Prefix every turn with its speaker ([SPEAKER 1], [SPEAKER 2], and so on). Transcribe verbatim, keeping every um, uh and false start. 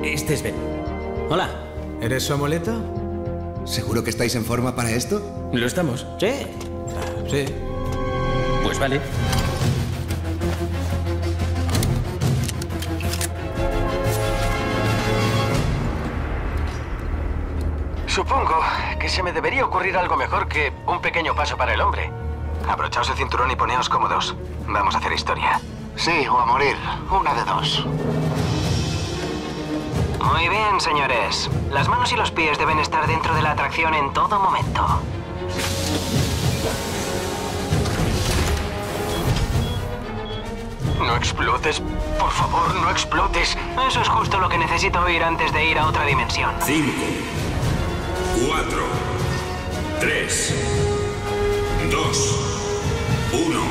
[SPEAKER 1] Este es Ben. Hola.
[SPEAKER 2] ¿Eres su amuleto?
[SPEAKER 3] ¿Seguro que estáis en forma para esto?
[SPEAKER 1] ¿Lo estamos?
[SPEAKER 2] Sí. Sí.
[SPEAKER 1] Pues vale.
[SPEAKER 4] Supongo que se me debería ocurrir algo mejor que un pequeño paso para el hombre. Abrochaos el cinturón y poneos cómodos. Vamos a hacer historia.
[SPEAKER 5] Sí, o a morir. Una de dos.
[SPEAKER 4] Muy bien, señores. Las manos y los pies deben estar dentro de la atracción en todo momento. No explotes. Por favor, no explotes. Eso es justo lo que necesito oír antes de ir a otra dimensión.
[SPEAKER 6] Cinco. Cuatro. Tres. Dos. Uno.